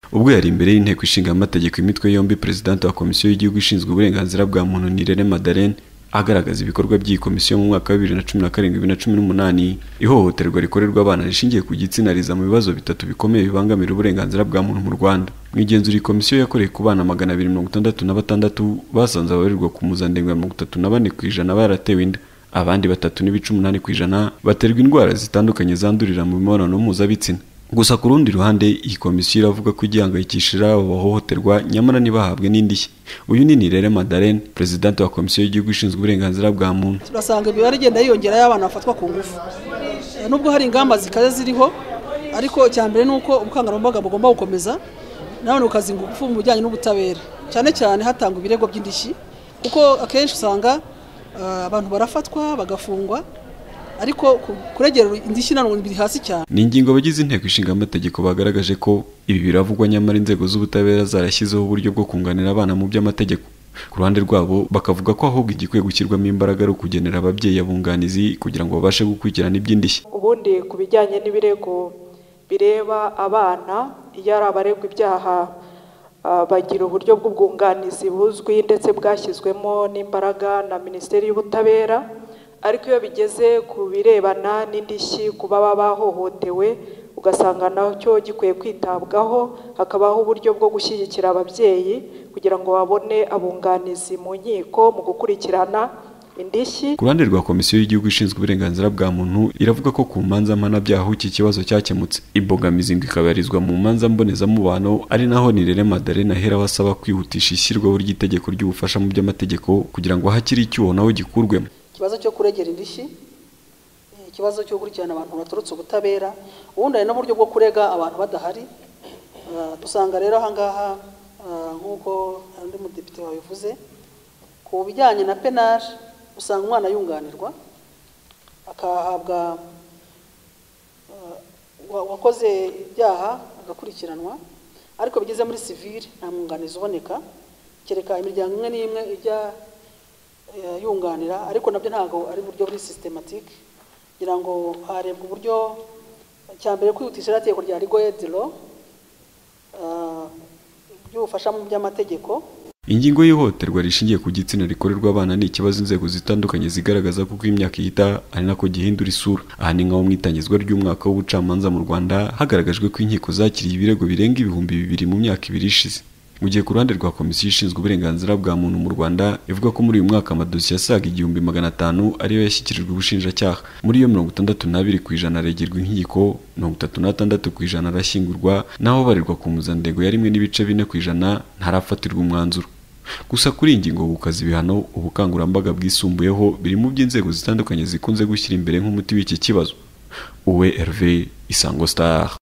ubwo yari imbere y'inteko ishinga amategeko imitwe yombi President wa Komisiyo y'Igihugu ishinzwe uburenganzira bwa muntu Nirere Madeleine agaragaza ibikorwa by'iyi komisiyo mu mwaka wa 2017-2018 ihohoterwa rikorerwa abana rishingiye ku gitsina riza mu bibazo bitatu bikomeye bibangamira uburenganzira bwa muntu mu Rwanda. Mu igenzura komisiyo yakoreye ku bana 266 basanze ababarirwa ku mpuzandengo ya 34% baratewe inda, abandi 3.8% baterwa indwara zitandukanye zandurira mu mibonano mpuzabitsina. Gusa ku rundi ruhande iyi komisiyo iravuga ko igihangayikishira abahohoterwa nyamara ntibahabwe n'indishyi. Uyu ni Nirere Madeleine, President wa Komisiyo y'Igihugu ishinzwe uburenganzira bwa muntu. Turasanga imibare igenda yiyongera y'abana bafatwa ku ngufu, nubwo hari ingamba zikaze ziriho, ariko cyambere nuko ubukangurambaga bugomba gukomeza nabone ukazinga ingufu mu bijyanye n'ubutabera, cyane cyane hatangwa ibirego by'indishyi, kuko akenshi usanga abantu barafatwa bagafungwa ariko kuregera indishyi nanone biri hasi cyane. Ni ingingo bagize inteko ishinga amategeko bagaragaje ko ibi biravugwa nyamara inzego z'ubutabera zarashyizeho uburyo bwo kunganira abana mu by'amategeko. Ku ruhande rwabo bakavuga ko ahubwo igikwiye gushyirwamo imbaraga ari ukugenera ababyeyi abunganizi kugira ngo babashe gukurikirana iby'indishyi. Ubundi ku bijyanye n'ibirego bireba abana, iyo ari abaregwa ibyaha bagira uburyo bw'ubwunganizi buzwi ndetse bwashyizwemo n'imbaraga na Minisiteri y'Ubutabera, ariko iyo bigeze ku birebana n'indishyi kuba bahohotewe ugasanga nacyo gikwiye kwitabwaho, hakabaho uburyo bwo gushyigikira ababyeyi kugira ngo babone abunganizi mu nkiko mu gukurikirana indishyi. Ku ruhande rwa Komisiyo y'Igihugu ishinzwe uburenganzira bwa muntu iravuga ko ku manza mpanabyaha iki kibazo cyakemutse, imbogamizi ikabarizwa mu manza mbonezamubano, ari naho Nirere Madeleine ahera basaba kwihutisha ishyirwaho ry'itegeko ry'ubufasha mu by'amategeko kugira ngo hakiri icyuho naho gikurwemo. Ikibazo cyo kuregera indishyi, ikibazo cyo gukurikirana abantu baturutse ubutabera, ubundi hari n'uburyo bwo kurega abantu badahari. Dusanga rero ahangaha nk'uko undi mudepite wabivuze ku bijyanye na penage, usanga umwana yunganirwa akahabwa wakoze ibyaha agakurikiranwa, ariko bigeze muri civile nta mwunganizi uboneka, kereka imiryango imwe n'imwe ijya yunganira, ariko nabyo ntago ari buryo buri systematique, kugira ngo harebwe uburyo cyambere kwihutisha itegeko rya legal aid law by'ubufasha mu by'amategeko. Ingingo y'ihohoterwa rishingiye ku gitsina rikorerwa abana ni ikibazo inzego zitandukanye zigaragaza kuko imyaka ihita ari nako gihindura isura. Aha ni nkaho mu itangizwa ry'umwaka w'ubucamanza mu Rwanda hagaragajwe ko inkiko zakiriye ibirego birenga 2,000 mu myaka 2 ishize. Mu gihe ku ruhande rwa Komisiyo ishinzwe uburenganzira bwa muntu mu Rwanda ivuga ko muri uyu mwaka amadosiye asaga 1,500 ariyo yashyikirijwe ubushinjacyaha, muri yo 62% aregerwa inkiko, 36% arashyingurwa, naho barirwa ku mpuzandengo ya 1.4% ntarafatirwa umwanzuro. Gusa kuri ingingo gukaza ibihano, ubukangurambaga bwisumbuyeho biri mu by'inzego zitandukanye zikunze gushyira imbere nk'umuti w'iki kibazo. Uwe Hervé, Isango Star.